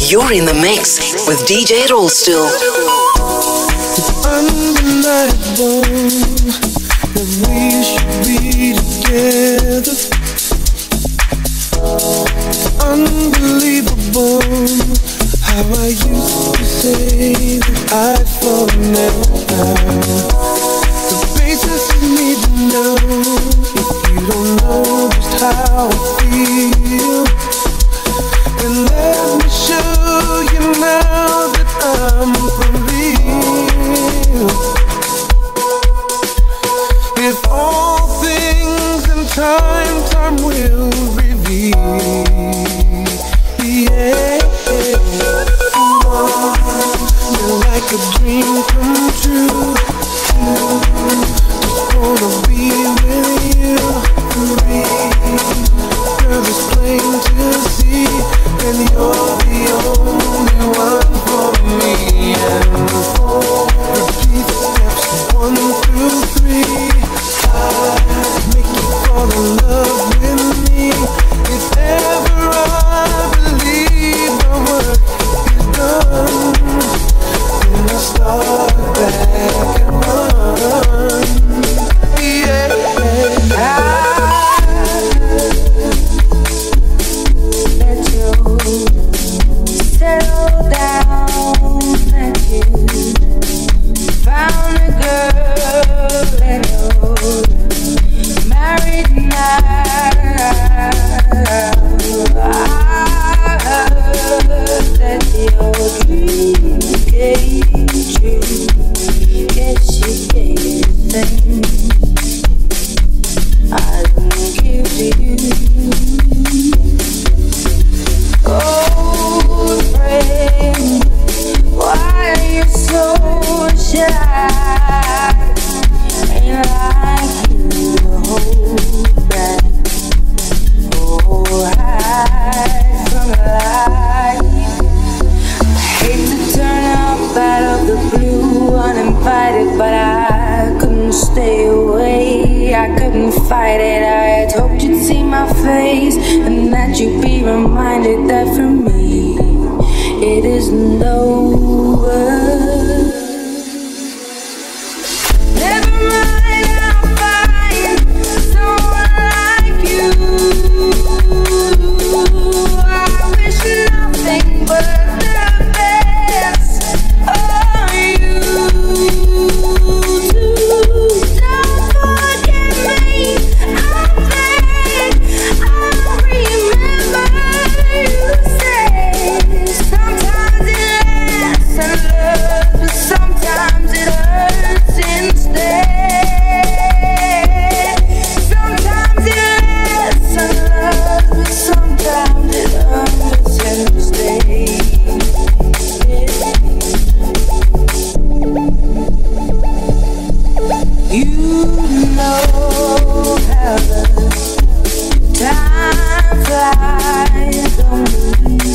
You're in the mix with DJ Rollstool. It's undeniable that we should be together. It's unbelievable how I used to say that I'd fall never. The basics you need to know if you don't know just how I feel. And let me show you now that I'm for real. If all things in time will reveal. Yeah, you're like a dream come true. Just wanna be with you, girl, it's plain to see, and you're the only one for me. And repeat steps 1, 2, 3. I make you fall in love with me. If ever I believe my work is done, then I start back and run. Yeah, let you settle down, that you found a girl and you're married now. I heard that your dream came true. Yes, you gave things I didn't give to you. Old friend, why are you so shy? Ain't like you to hold back or hide from life. I hate to turn up out of the blue uninvited, but I couldn't stay away. I couldn't fight it. I had hoped you'd see my face and that you'd be reminded that for me it isn't over. Never mind, I'll find someone like you. I wish nothing but the best for you too. Don't forget me, I beg. I'll remember you say sometimes it lasts and loves, but sometimes it hurts instead. Sometimes it lasts and loves, but sometimes it hurts instead. You know how the time flies on me.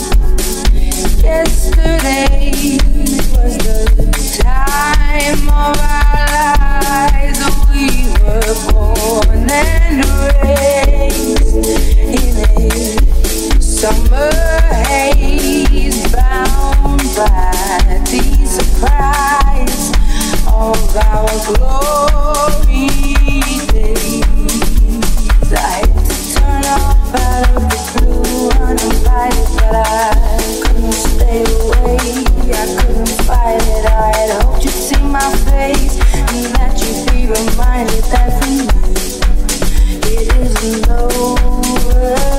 Yesterday was the time of our lives. We were born and raised in a summer haze, bound by the surprise of our glory days. I hate to turn off out of the blue uninvited, but I couldn't stay away. I couldn't fight it. I had hoped you'd see my face and that you'd be reminded that for me it isn't over.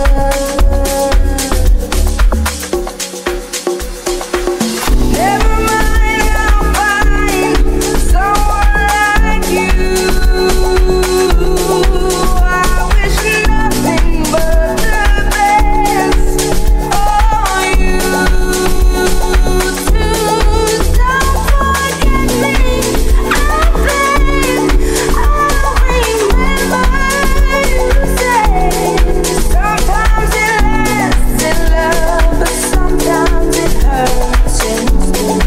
Never mind, I'll find someone like you. I wish nothing but the best for you too. Don't forget me, I beg. I'll remember you say sometimes it lasts in love, but sometimes it hurts instead.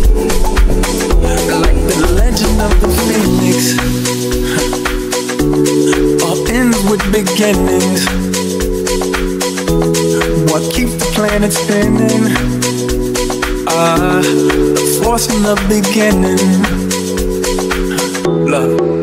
like the legend of the phoenix, all ends with beginnings. What keeps the planet spinning? The fourth from the beginning. Love.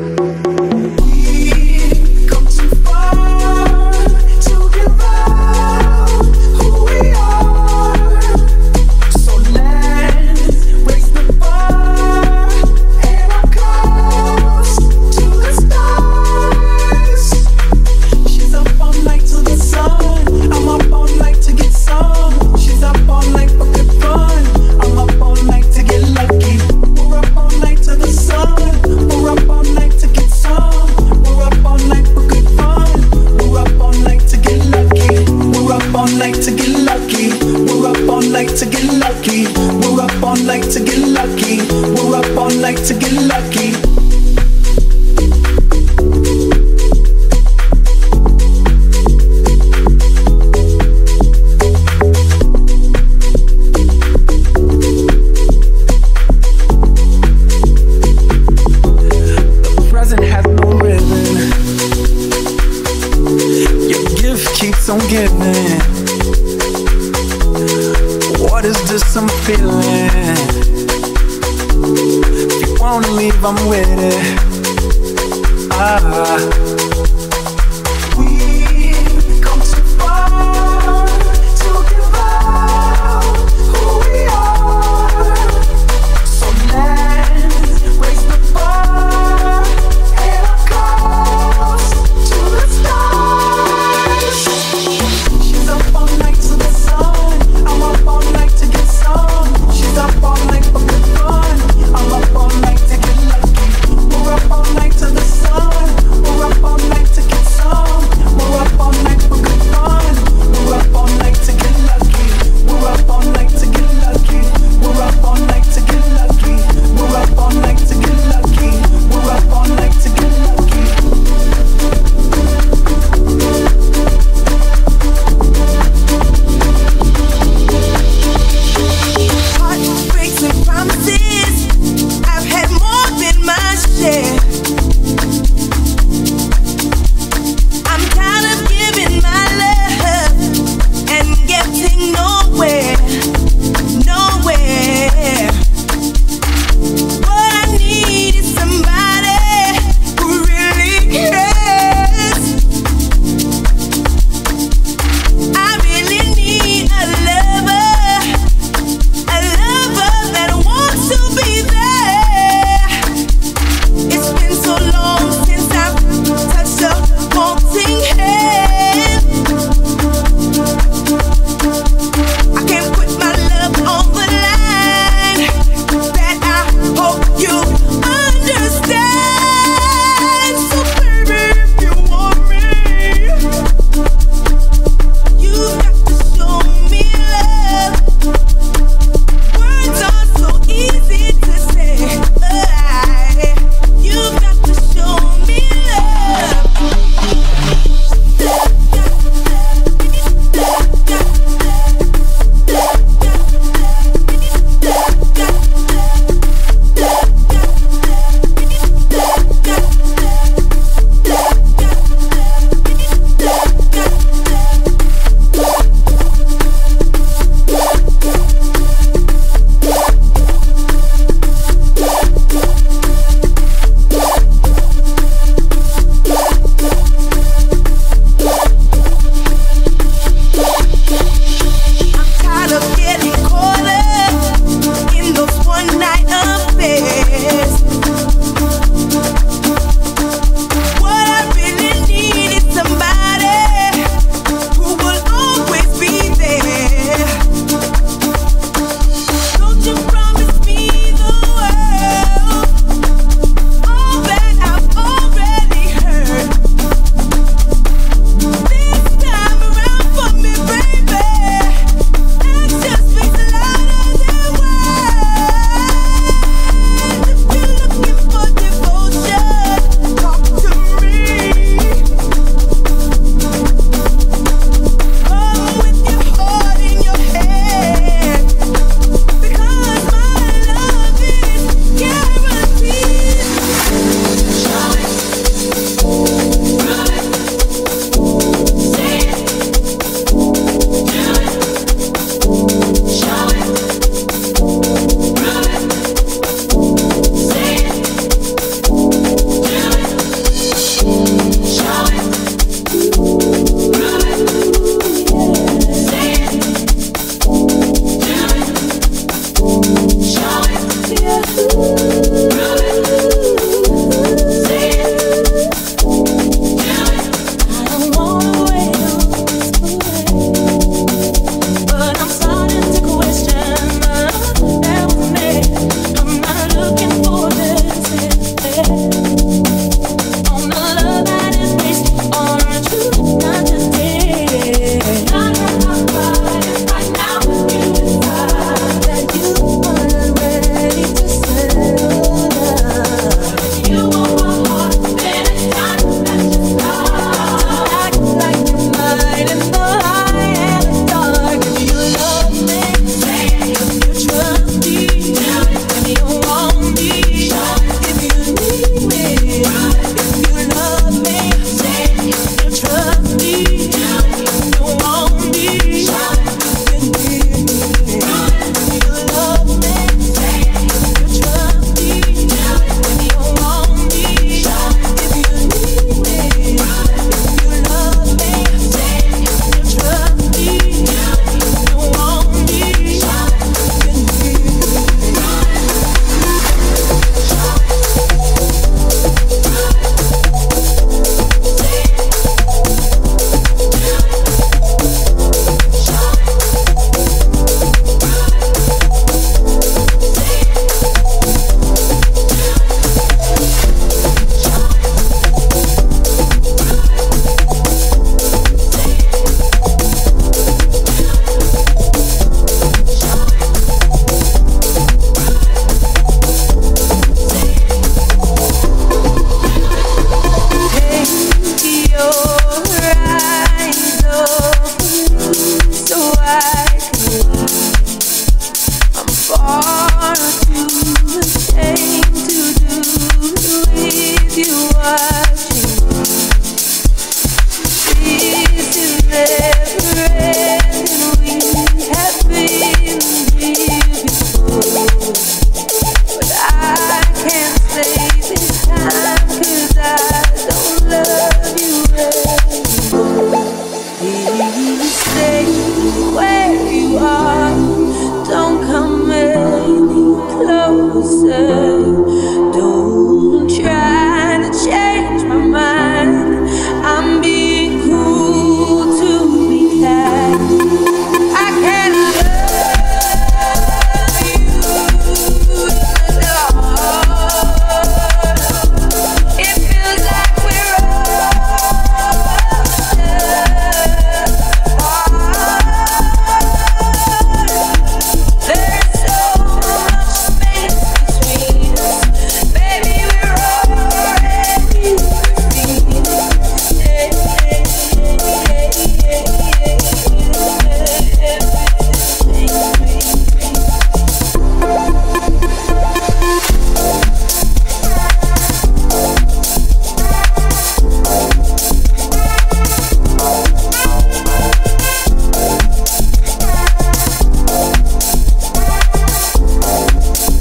I'm with it. We've come too far to give up who we are. So let's raise the bar and our cause to the stars. She's up all night to the sun. I'm up all night to get some. She's up all night for good fun. I'm up all night to get lucky. We're up all night to the sun. We're up all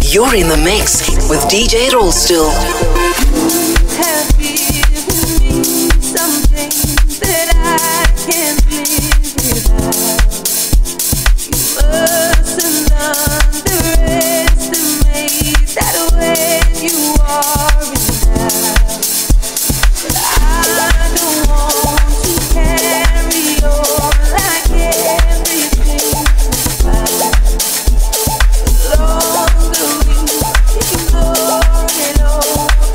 You're in the mix with DJ Rollstill. Have given me something that I can't live without. You mustn't underestimate that when you are in doubt. But I don't want to carry on like everything's fine. The longer we ignore it all,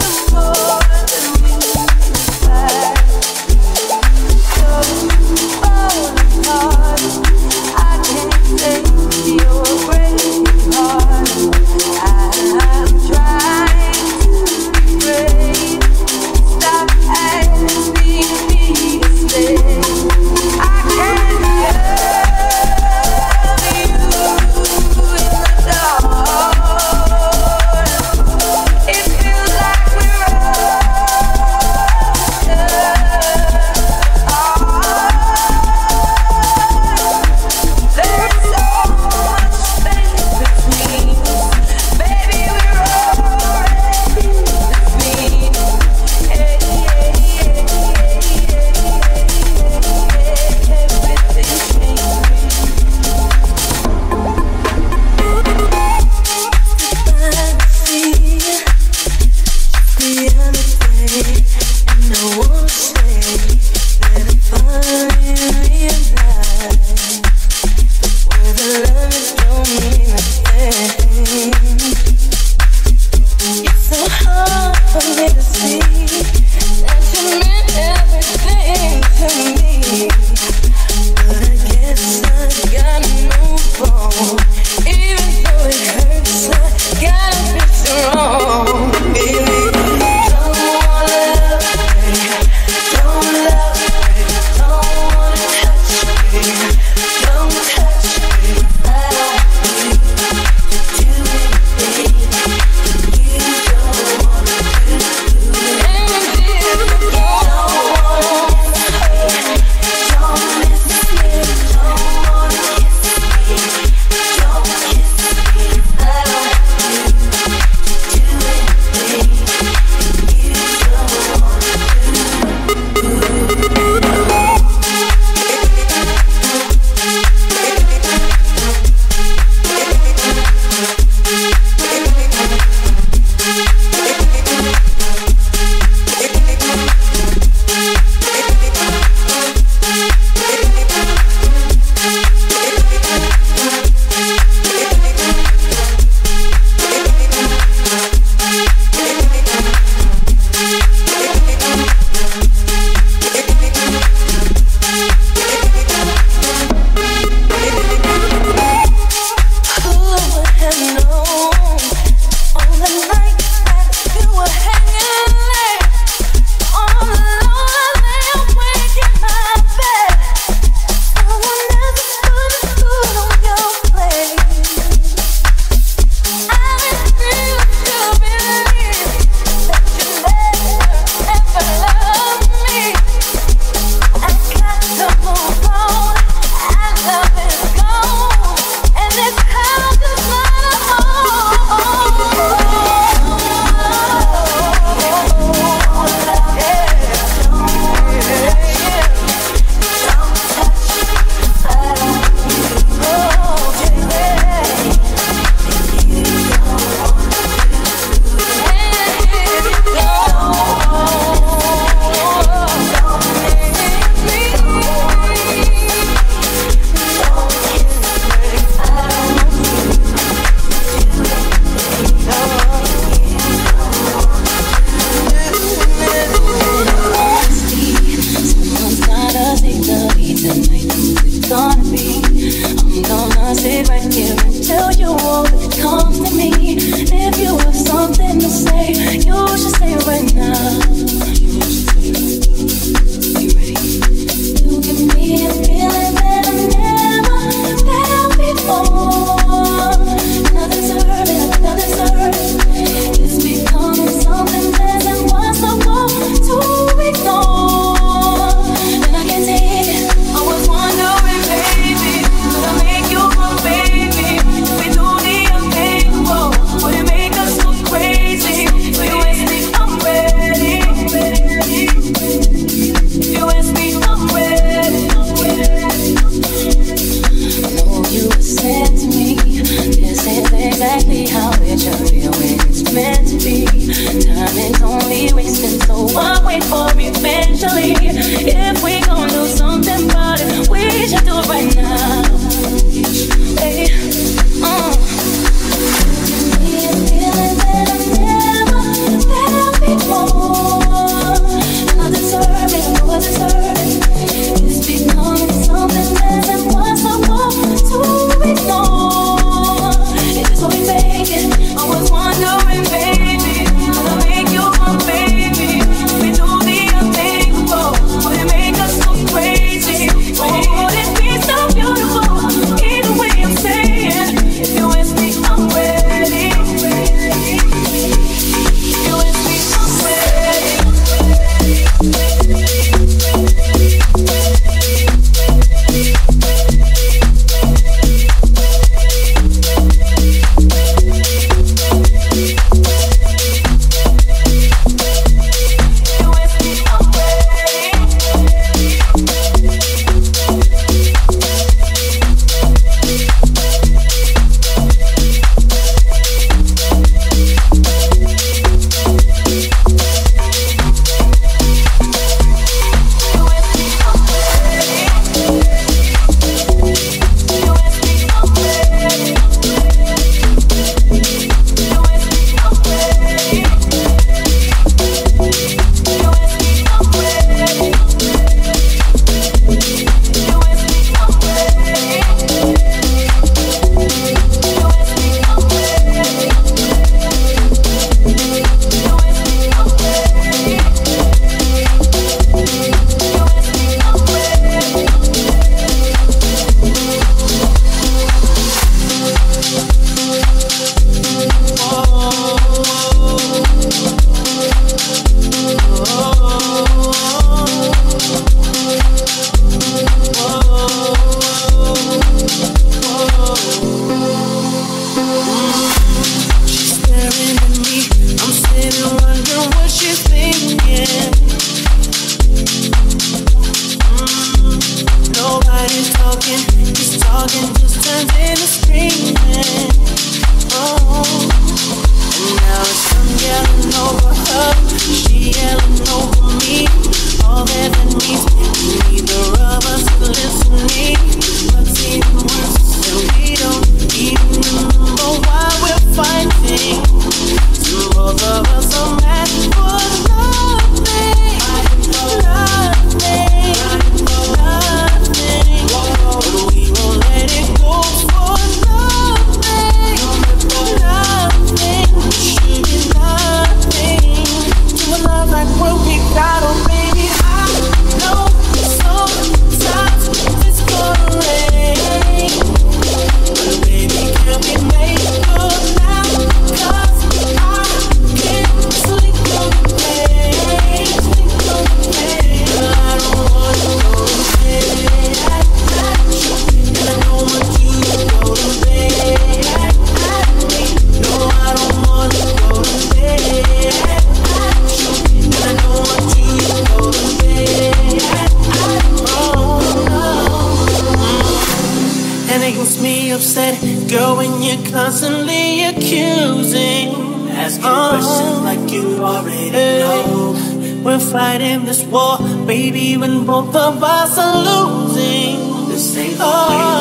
makes me upset, girl, when you're constantly accusing, asking questions like you already know. We're fighting this war, baby, when both of us are losing. This ain't the way